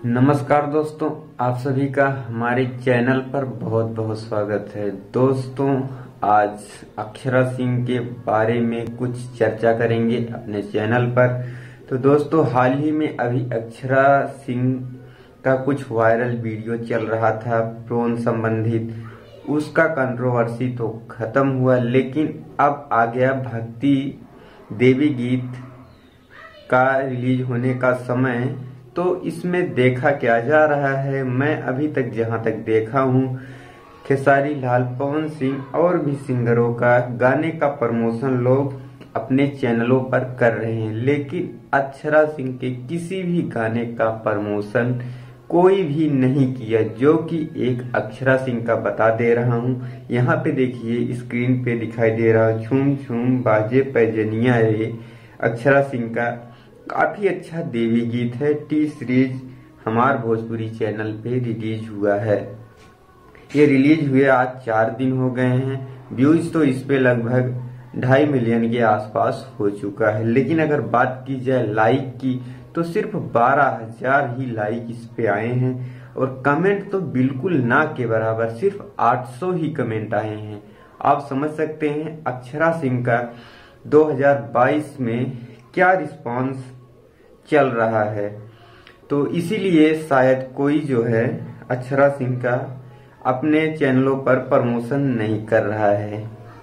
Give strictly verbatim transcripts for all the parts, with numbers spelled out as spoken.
नमस्कार दोस्तों, आप सभी का हमारे चैनल पर बहुत बहुत स्वागत है। दोस्तों, आज अक्षरा सिंह के बारे में कुछ चर्चा करेंगे अपने चैनल पर। तो दोस्तों, हाल ही में अभी अक्षरा सिंह का कुछ वायरल वीडियो चल रहा था प्रोन संबंधित। उसका कंट्रोवर्सी तो खत्म हुआ, लेकिन अब आ गया भक्ति देवी गीत का रिलीज होने का समय। तो इसमें देखा क्या जा रहा है, मैं अभी तक जहां तक देखा हूं, खेसारी लाल, पवन सिंह और भी सिंगरों का गाने का प्रमोशन लोग अपने चैनलों पर कर रहे हैं, लेकिन अक्षरा सिंह के किसी भी गाने का प्रमोशन कोई भी नहीं किया, जो कि एक अक्षरा सिंह का बता दे रहा हूं। यहाँ पे देखिए, स्क्रीन पे दिखाई दे रहा है झूम झूम बाजे पैजनिया रे, अक्षरा सिंह का काफी अच्छा देवी गीत है। टी सीरीज हमार भोजपुरी चैनल पे रिलीज हुआ है। ये रिलीज हुए आज चार दिन हो गए हैं। व्यूज तो इस पे लगभग ढाई मिलियन के आसपास हो चुका है, लेकिन अगर बात की जाए लाइक की तो सिर्फ बारह हजार ही लाइक इस पे आए हैं, और कमेंट तो बिल्कुल ना के बराबर, सिर्फ आठ सौ ही कमेंट आए हैं। आप समझ सकते हैं अक्षरा सिंह का दो हज़ार बाईस में क्या रिस्पांस चल रहा है। तो इसीलिए शायद कोई जो है अक्षरा सिंह का अपने चैनलों पर प्रमोशन नहीं कर रहा है।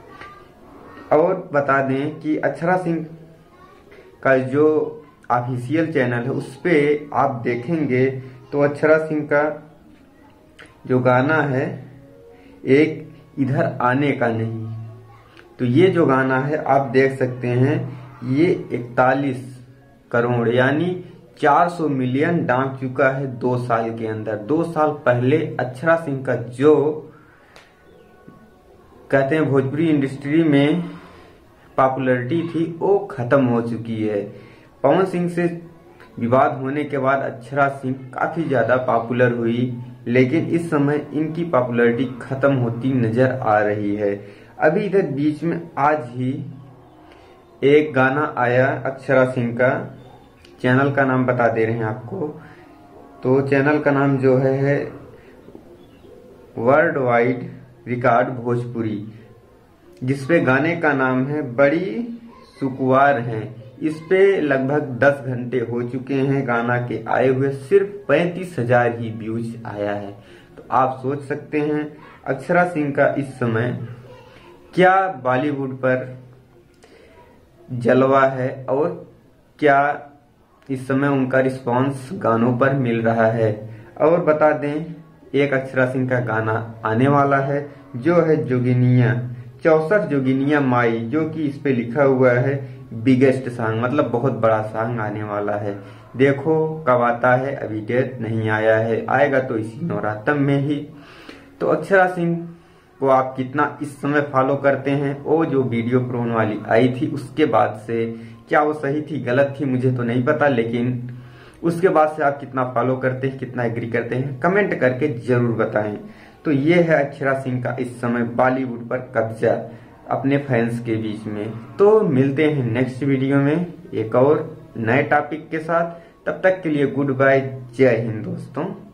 और बता दें कि अक्षरा सिंह का जो ऑफिशियल चैनल है उस पे आप देखेंगे तो अक्षरा सिंह का जो गाना है, एक इधर आने का नहीं, तो ये जो गाना है आप देख सकते हैं, ये इकतालीस करोड़ यानी चार सौ मिलियन डांक चुका है दो साल के अंदर। दो साल पहले अक्षरा सिंह का जो कहते हैं भोजपुरी इंडस्ट्री में पॉपुलैरिटी थी वो खत्म हो चुकी है। पवन सिंह से विवाद होने के बाद अक्षरा सिंह काफी ज्यादा पॉपुलर हुई, लेकिन इस समय इनकी पॉपुलैरिटी खत्म होती नजर आ रही है। अभी इधर बीच में आज ही एक गाना आया अक्षरा सिंह का, चैनल का नाम बता दे रहे हैं आपको। तो चैनल का नाम जो है, है वर्ल्ड वाइड रिकॉर्ड भोजपुरी, जिसपे गाने का नाम है बड़ी सुकुवार है। इस पे लगभग दस घंटे हो चुके हैं गाना के आए हुए, सिर्फ पैंतीस हजार ही व्यूज आया है। तो आप सोच सकते हैं अक्षरा सिंह का इस समय क्या बॉलीवुड पर जलवा है, और क्या इस समय उनका रिस्पांस गानों पर मिल रहा है। और बता दें, एक अक्षरा सिंह का गाना आने वाला है जो है जोगिनिया, चौसठ जोगिनिया माई, जो कि इस पे लिखा हुआ है बिगेस्ट सॉन्ग, मतलब बहुत बड़ा सॉन्ग आने वाला है। देखो कब आता है, अभी डेट नहीं आया है, आएगा तो इसी नवरात्र में ही। तो अक्षरा सिंह को आप कितना इस समय फॉलो करते हैं? वो जो वीडियो प्रोन वाली आई थी उसके बाद से, क्या वो सही थी गलत थी मुझे तो नहीं पता, लेकिन उसके बाद से आप कितना फॉलो करते हैं, कितना एग्री करते हैं, कमेंट करके जरूर बताएं। तो ये है अक्षरा सिंह का इस समय बॉलीवुड पर कब्जा अपने फैंस के बीच में। तो मिलते हैं नेक्स्ट वीडियो में एक और नए टॉपिक के साथ। तब तक के लिए गुड बाय, जय हिंद दोस्तों।